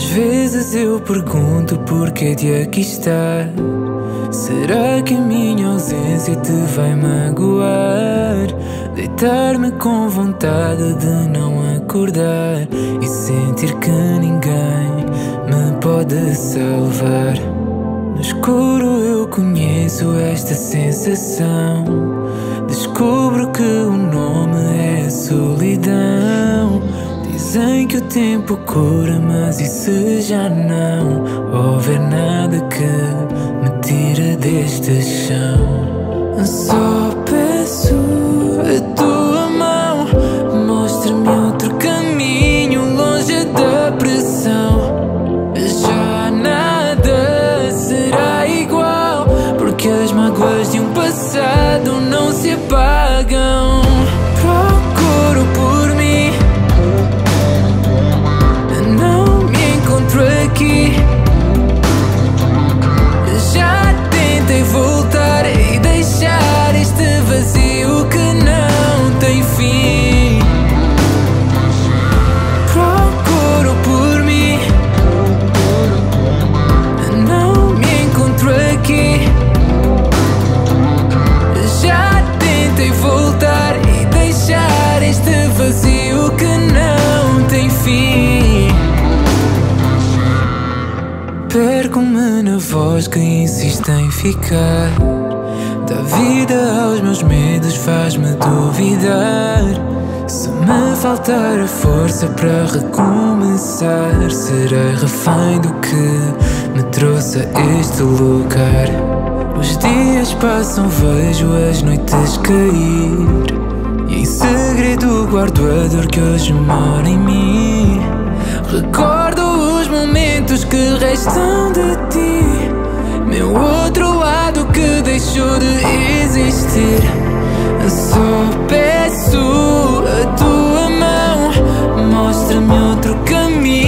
vezes eu pergunto porquê de aqui estar. Será que a minha ausência te vai magoar? Deitar-me com vontade de não acordar e sentir que ninguém me pode salvar. No escuro eu conheço esta sensação. Descubro que o nome é solidão. Dizem que o tempo cura, mas e se já não houver nada que me tire deste chão? Só peço a tua mão, mostra-me outro caminho longe da pressão. Já nada será igual, porque as mágoas de um passado não se apagam. Procuro por mim, não me encontro aqui. Já tentei voltar e deixar este vazio que não tem fim. Procuro por mim, não me encontro aqui. Já tentei voltar e deixar este vazio que não tem fim. Perco-me na voz que insiste em ficar. Da vida aos meus medos faz-me duvidar. Se me faltar a força para recomeçar, serei refém do que me trouxe a este lugar. Os dias passam, vejo as noites cair, e em segredo guardo a dor que hoje mora em mim. Recordo os momentos que restam de ti, meu outro lado que deixou de existir. Só peço a tua mão, mostra-me outro caminho